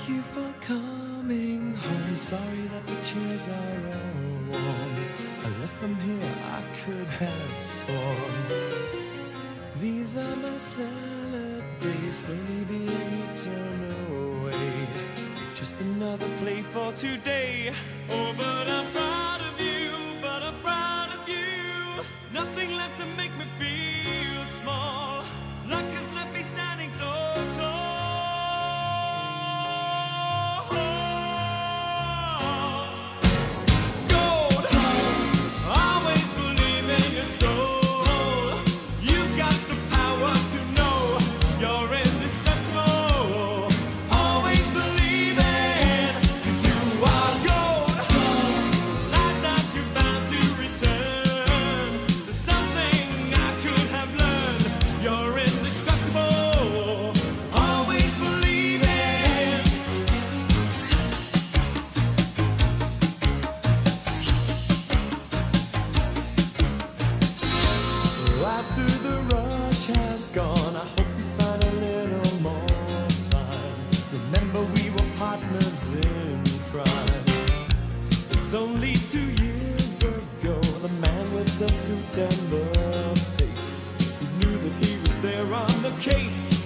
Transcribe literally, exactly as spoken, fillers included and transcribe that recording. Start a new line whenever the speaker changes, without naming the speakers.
Thank you for coming home. Sorry that the chairs are all warm. I left them here, I could have sworn. These are my salad days, slowly being eaten away. Just another play for today. Oh, but I'm proud of you, but I'm proud of you. Nothing left to make me feel small. Luck has left me standing so tall. After the rush has gone, I hope you find a little more time. Remember we were partners in crime. It's only two years ago, the man with the suit and the face, who knew that he was there on the case.